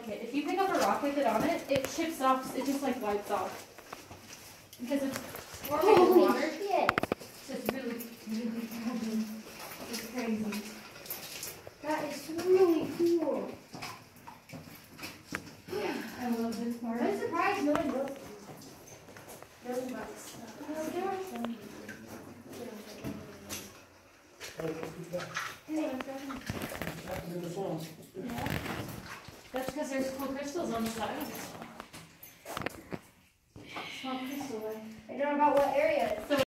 like it. If you pick up a rock with it on it, it chips off. It just like wipes off because it's forming in water. Shit. So it's really, really heavy. It's crazy. That is really cool. Yeah, I love this part. I'm surprised no one built it. Really bucks. There are some. Yeah. That's because there's cool crystals on the side of it. Small crystal. I don't know about what area it's